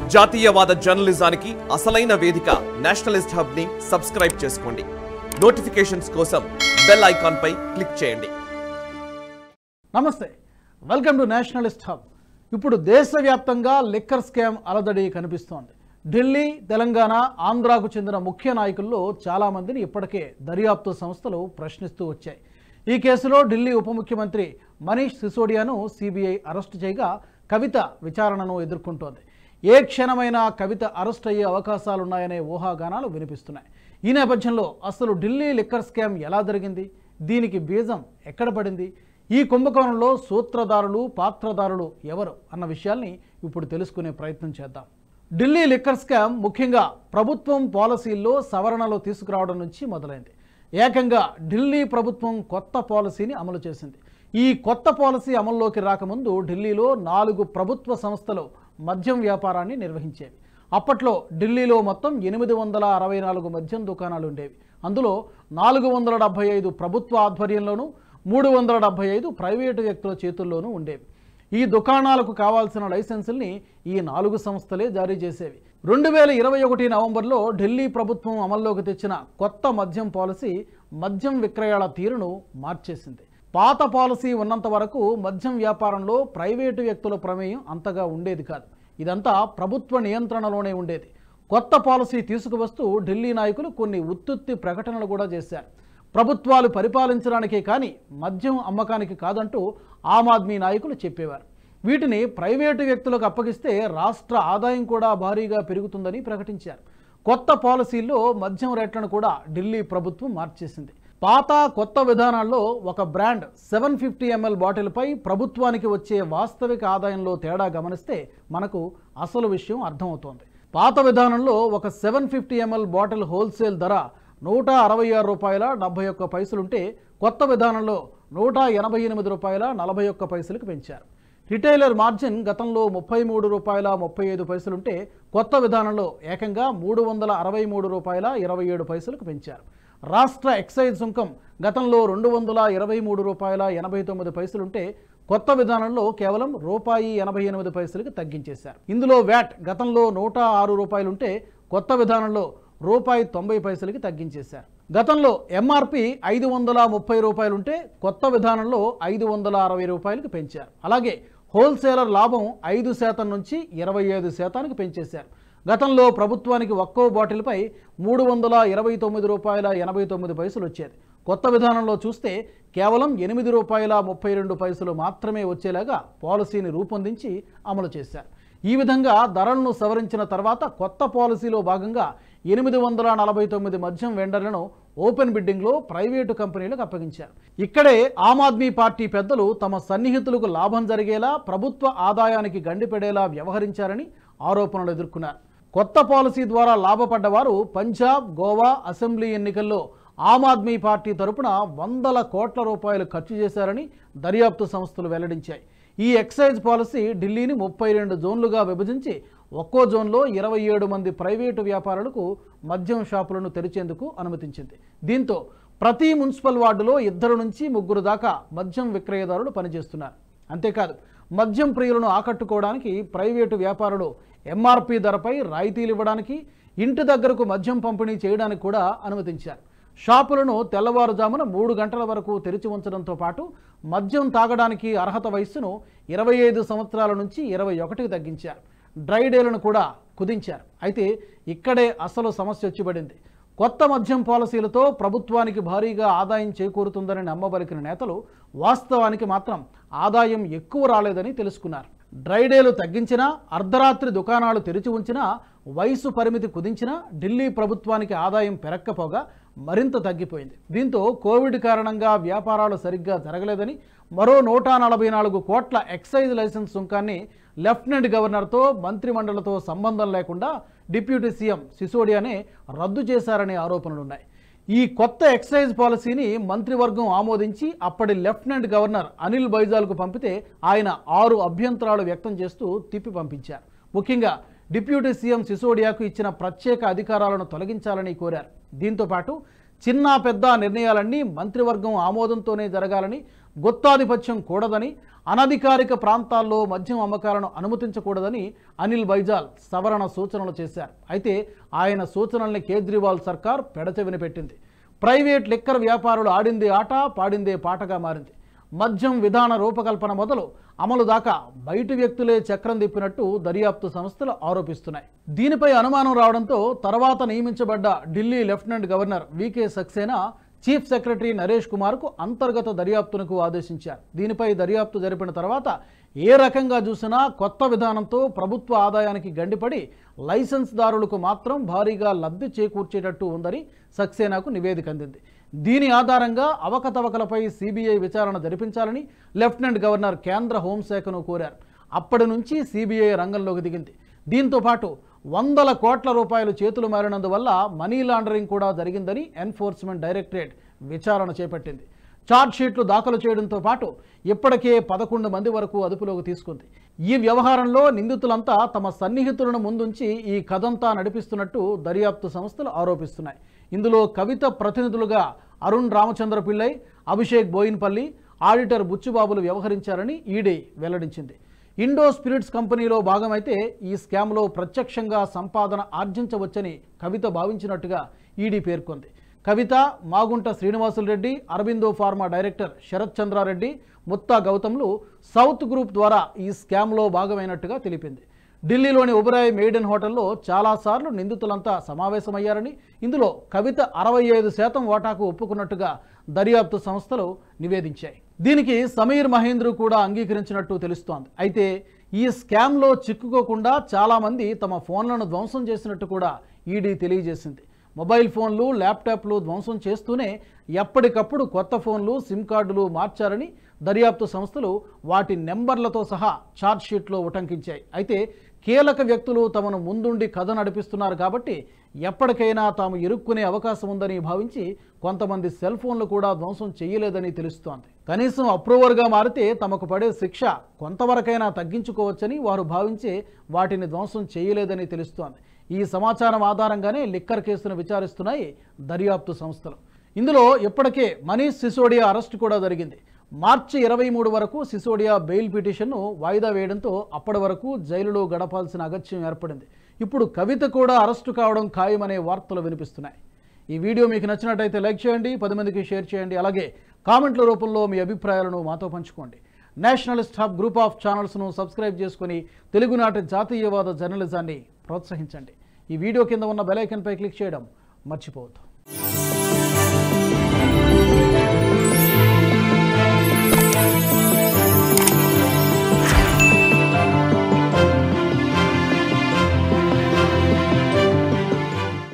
జాతీయవాద జర్నలిజానికి అసలైన వేదిక నేషనలిస్ట్ హబ్ ని సబ్స్క్రైబ్ చేసుకోండి. నోటిఫికేషన్స్ కోసం బెల్ ఐకాన్ పై క్లిక్ చేయండి. నమస్తే, వెల్కమ్ టు నేషనలిస్ట్ హబ్. ఇప్పుడు దేశవ్యాప్తంగా లిక్కర్ స్కామ్ అలజడి కనిపిస్తోంది. ఢిల్లీ, తెలంగాణ, ఆంధ్రాకు చెందిన ముఖ్య నాయకుల్లో చాలామందిని ఇప్పటికే దర్యాప్తు సంస్థలు ప్రశ్నిస్తూ వచ్చాయి. ఈ కేసులో ఢిల్లీ ఉప ముఖ్యమంత్రి మనీష్ సిసోడియాను సిబిఐ అరెస్టు చేయగా కవిత విచారణను ఎదుర్కొంటోంది. ఏ క్షణమైనా కవిత అరెస్ట్ అయ్యే అవకాశాలున్నాయనే ఊహాగానాలు వినిపిస్తున్నాయి. ఈ నేపథ్యంలో అసలు ఢిల్లీ లిక్కర్ స్కామ్ ఎలా జరిగింది, దీనికి బీజం ఎక్కడ పడింది, ఈ కుంభకోణంలో సూత్రధారులు, పాత్రధారులు ఎవరు అన్న విషయాల్ని ఇప్పుడు తెలుసుకునే ప్రయత్నం చేద్దాం. ఢిల్లీ లిక్కర్ స్కామ్ ముఖ్యంగా ప్రభుత్వం పాలసీల్లో సవరణలు తీసుకురావడం నుంచి మొదలైంది. ఏకంగా ఢిల్లీ ప్రభుత్వం కొత్త పాలసీని అమలు చేసింది. ఈ కొత్త పాలసీ అమల్లోకి రాకముందు ఢిల్లీలో 4 ప్రభుత్వ సంస్థలు మద్యం వ్యాపారాన్ని నిర్వహించేవి. అప్పట్లో ఢిల్లీలో మొత్తం 864 మద్యం దుకాణాలు ఉండేవి. అందులో 475 ప్రభుత్వ ఆధ్వర్యంలోనూ 375 ప్రైవేటు వ్యక్తుల చేతుల్లోనూ ఉండేవి. ఈ దుకాణాలకు కావాల్సిన లైసెన్సుల్ని ఈ 4 సంస్థలే జారీ చేసేవి. 2021 నవంబర్లో ఢిల్లీ ప్రభుత్వం అమల్లోకి తెచ్చిన కొత్త మద్యం పాలసీ మద్యం విక్రయాల తీరును మార్చేసింది. పాత పాలసీ ఉన్నంత వరకు మద్యం వ్యాపారంలో ప్రైవేటు వ్యక్తుల ప్రమేయం అంతగా ఉండేది కాదు. ఇదంతా ప్రభుత్వ నియంత్రణలోనే ఉండేది. కొత్త పాలసీ తీసుకువస్తూ ఢిల్లీ నాయకులు కొన్ని ఉత్తుత్తి ప్రకటనలు కూడా చేశారు. ప్రభుత్వాలు పరిపాలించడానికే కానీ మద్యం అమ్మకానికి కాదంటూ ఆమ్ ఆద్మీ నాయకులు చెప్పేవారు. వీటిని ప్రైవేటు వ్యక్తులకు అప్పగిస్తే రాష్ట్ర ఆదాయం కూడా భారీగా పెరుగుతుందని ప్రకటించారు. కొత్త పాలసీల్లో మద్యం రేట్లను కూడా ఢిల్లీ ప్రభుత్వం మార్చేసింది. పాత కొత్త విధానాల్లో ఒక బ్రాండ్ 750 ml బాటిల్పై ప్రభుత్వానికి వచ్చే వాస్తవిక ఆదాయంలో తేడా గమనిస్తే మనకు అసలు విషయం అర్థమవుతోంది. పాత విధానంలో ఒక 750 ml బాటిల్ హోల్సేల్ ధర ₹166.71 ఉంటే కొత్త విధానంలో ₹188.41 పెంచారు. రిటైలర్ మార్జిన్ గతంలో ₹33.35 ఉంటే కొత్త విధానంలో ఏకంగా ₹363.27 పెంచారు. రాష్ట్ర ఎక్సైజ్ సుంకం గతంలో ₹223.89 ఉంటే కొత్త విధానంలో కేవలం ₹1.88 తగ్గించేశారు. ఇందులో వ్యాట్ గతంలో ₹106 ఉంటే కొత్త విధానంలో ₹90 తగ్గించేశారు. గతంలో ఎంఆర్పి ₹530 ఉంటే కొత్త విధానంలో ₹560 పెంచారు. అలాగే హోల్సేలర్ లాభం 5% నుంచి 25% పెంచేశారు. గతంలో ప్రభుత్వానికి ఒక్కో బాటిల్పై ₹329.89 వచ్చేది. కొత్త విధానంలో చూస్తే కేవలం ₹8.32 మాత్రమే వచ్చేలాగా పాలసీని రూపొందించి అమలు చేశారు. ఈ విధంగా ధరలను సవరించిన తర్వాత కొత్త పాలసీలో భాగంగా 849 మద్యం వెండర్లను ఓపెన్ బిడ్డింగ్లో ప్రైవేటు కంపెనీలకు అప్పగించారు. ఇక్కడే ఆమ్ ఆద్మీ పార్టీ పెద్దలు తమ సన్నిహితులకు లాభం జరిగేలా, ప్రభుత్వ ఆదాయానికి గండిపెడేలా వ్యవహరించారని ఆరోపణలు ఎదుర్కొన్నారు. కొత్త పాలసీ ద్వారా లాభపడ్డవారు పంజాబ్, గోవా అసెంబ్లీ ఎన్నికల్లో ఆమ్ ఆద్మీ పార్టీ తరపున ₹100 కోట్ల ఖర్చు చేశారని దర్యాప్తు సంస్థలు వెల్లడించాయి. ఈ ఎక్సైజ్ పాలసీ ఢిల్లీని 32 జోన్లుగా విభజించి ఒక్కో జోన్లో 27 మంది ప్రైవేటు వ్యాపారులకు మద్యం షాపులను తెరిచేందుకు అనుమతించింది. దీంతో ప్రతి మున్సిపల్ వార్డులో 2 నుంచి 3 దాకా మద్యం విక్రయదారులు పనిచేస్తున్నారు. అంతేకాదు, మద్యం ప్రియులను ఆకట్టుకోవడానికి ప్రైవేటు వ్యాపారులు ఎంఆర్పి ధరపై రాయితీలు ఇవ్వడానికి, ఇంటి దగ్గరకు మద్యం పంపిణీ చేయడానికి కూడా అనుమతించారు. షాపులను తెల్లవారుజామున 3 గంటల వరకు తెరిచి ఉంచడంతో పాటు మద్యం తాగడానికి అర్హత వయస్సును 25 సంవత్సరాల నుంచి 21కి తగ్గించారు. డ్రై డేలను కూడా కుదించారు. అయితే ఇక్కడే అసలు సమస్య వచ్చిపడింది. కొత్త మద్యం పాలసీలతో ప్రభుత్వానికి భారీగా ఆదాయం చేకూరుతుందని నమ్మబలికిన నేతలు వాస్తవానికి మాత్రం ఆదాయం ఎక్కువ రాలేదని తెలుసుకున్నారు. డ్రై డేలు తగ్గించినా, అర్ధరాత్రి దుకాణాలు తెరిచి ఉంచినా, వయసు పరిమితి కుదించినా ఢిల్లీ ప్రభుత్వానికి ఆదాయం పెరక్కపోగా మరింత తగ్గిపోయింది. దీంతో కోవిడ్ కారణంగా వ్యాపారాలు సరిగ్గా జరగలేదని మరో 144 కోట్ల ఎక్సైజ్ లైసెన్స్ సుంకాన్ని లెఫ్టినెంట్ గవర్నర్తో, మంత్రిమండలితో సంబంధం లేకుండా డిప్యూటీ సీఎం సిసోడియానే రద్దు చేశారనే ఆరోపణలున్నాయి. ఈ కొత్త ఎక్సైజ్ పాలసీని మంత్రివర్గం ఆమోదించి అప్పటి లెఫ్టినెంట్ గవర్నర్ అనిల్ బైజాల్కు పంపితే ఆయన 6 అభ్యంతరాలు వ్యక్తం చేస్తూ తిప్పి పంపించారు. ముఖ్యంగా డిప్యూటీ సీఎం సిసోడియాకు ఇచ్చిన ప్రత్యేక అధికారాలను తొలగించాలని కోరారు. దీంతో పాటు చిన్న పెద్ద నిర్ణయాలన్నీ మంత్రివర్గం ఆమోదంతోనే జరగాలని, గుత్తాధిపత్యం కూడదని, అనధికారిక ప్రాంతాల్లో మద్యం అమ్మకాలను అనుమతించకూడదని అనిల్ బైజాల్ సవరణ సూచనలు చేశారు. అయితే ఆయన సూచనల్ని కేజ్రీవాల్ సర్కార్ పెడచెవిన పెట్టింది. ప్రైవేట్ లిక్కర్ వ్యాపారులు ఆడిందే ఆట, పాడిందే పాటగా మారింది. మద్యం విధాన రూపకల్పన మొదలు అమలు దాకా బయటి వ్యక్తులే చక్రం తిప్పినట్టు దర్యాప్తు సంస్థలు ఆరోపిస్తున్నాయి. దీనిపై అనుమానం రావడంతో తర్వాత నియమించబడ్డ Delhi lieutenant governor V K Saxena chief secretary Naresh కుమార్కు అంతర్గత దర్యాప్తునకు ఆదేశించారు. దీనిపై దర్యాప్తు జరిపిన తర్వాత ఏ రకంగా చూసినా కొత్త విధానంతో ప్రభుత్వ ఆదాయానికి గండిపడి లైసెన్స్దారులకు మాత్రం భారీగా లబ్ధి చేకూర్చేటట్టు ఉందని సక్సేనాకు నివేదిక అందింది. దీని ఆధారంగా అవకతవకలపై సిబిఐ విచారణ జరిపించాలని లెఫ్టినెంట్ గవర్నర్ కేంద్ర హోంశాఖను కోరారు. అప్పటి నుంచి సిబిఐ రంగంలోకి దిగింది. దీంతో పాటు వందల కోట్ల రూపాయలు చేతులు మారినందువల్ల మనీ లాండరింగ్ కూడా జరిగిందని ఎన్ఫోర్స్మెంట్ డైరెక్టరేట్ విచారణ చేపట్టింది. ఛార్జ్షీట్లు దాఖలు చేయడంతో పాటు ఇప్పటికే 11 మంది వరకు అదుపులోకి తీసుకుంది. ఈ వ్యవహారంలో నిందితులంతా తమ సన్నిహితులను ముందుంచి ఈ కథంతా నడిపిస్తున్నట్టు దర్యాప్తు సంస్థలు ఆరోపిస్తున్నాయి. ఇందులో కవిత ప్రతినిధులుగా అరుణ్ రామచంద్ర పిల్లై, అభిషేక్ బోయిన్పల్లి, ఆడిటర్ బుచ్చుబాబులు వ్యవహరించారని ఈడీ వెల్లడించింది. ఇండో స్పిరిట్స్ కంపెనీలో భాగమైతే ఈ స్కామ్లో ప్రత్యక్షంగా సంపాదన ఆర్జించవచ్చని కవిత భావించినట్టుగా ఈడీ పేర్కొంది. కవిత, మాగుంట శ్రీనివాసులు రెడ్డి, అరబిందో ఫార్మా డైరెక్టర్ శరత్ చంద్రారెడ్డి, ముత్తా గౌతమ్లు సౌత్ గ్రూప్ ద్వారా ఈ స్కామ్లో భాగమైనట్టుగా తెలిపింది. ఢిల్లీలోని ఒబెరాయ్ మెయిడెన్ హోటల్లో చాలాసార్లు నిందితులంతా సమావేశమయ్యారని, ఇందులో కవిత 65% వాటాకు ఒప్పుకున్నట్టుగా దర్యాప్తు సంస్థలు నివేదించాయి. దీనికి సమీర్ మహేంద్రు కూడా అంగీకరించినట్టు తెలుస్తోంది. అయితే ఈ స్కామ్లో చిక్కుకోకుండా చాలామంది తమ ఫోన్లను ధ్వంసం చేసినట్టు కూడా ఈడీ తెలియజేసింది. మొబైల్ ఫోన్లు, ల్యాప్టాప్లు ధ్వంసం చేస్తూనే ఎప్పటికప్పుడు కొత్త ఫోన్లు, సిమ్ కార్డులు మార్చారని దర్యాప్తు సంస్థలు వాటి నెంబర్లతో సహా ఛార్జ్షీట్లో ఉటంకించాయి. అయితే కీలక వ్యక్తులు తమను ముందుండి కథ నడిపిస్తున్నారు కాబట్టి ఎప్పటికైనా తాము ఇరుక్కునే అవకాశం ఉందని భావించి కొంతమంది సెల్ ఫోన్లు కూడా ధ్వంసం చేయలేదని తెలుస్తోంది. కనీసం అప్రూవర్గా మారితే తమకు పడే శిక్ష కొంతవరకైనా తగ్గించుకోవచ్చని వారు భావించే వాటిని ధ్వంసం చేయలేదని తెలుస్తోంది. ఈ సమాచారం ఆధారంగానే లిక్కర్ కేసును విచారిస్తున్నాయి దర్యాప్తు సంస్థలు. ఇందులో ఇప్పటికే మనీష్ సిసోడియా అరెస్టు కూడా జరిగింది. మార్చి 23 వరకు సిసోడియా బెయిల్ పిటిషన్ను వాయిదా వేయడంతో అప్పటి వరకు జైలులో గడపాల్సిన అగత్యం ఏర్పడింది. ఇప్పుడు కవిత కూడా అరెస్టు కావడం ఖాయమనే వార్తలు వినిపిస్తున్నాయి. ఈ వీడియో మీకు నచ్చినట్టయితే లైక్ చేయండి, 10 మందికి షేర్ చేయండి. అలాగే కామెంట్ల రూపంలో మీ అభిప్రాయాలను మాతో పంచుకోండి. నేషనలిస్ట్ హబ్ గ్రూప్ ఆఫ్ ఛానల్స్ను సబ్స్క్రైబ్ చేసుకుని తెలుగునాటి జాతీయవాద జర్నలిజాన్ని ప్రోత్సహించండి. ఈ వీడియో కింద ఉన్న బెల్ ఐకాన్పై క్లిక్ చేయడం మర్చిపోవద్దు.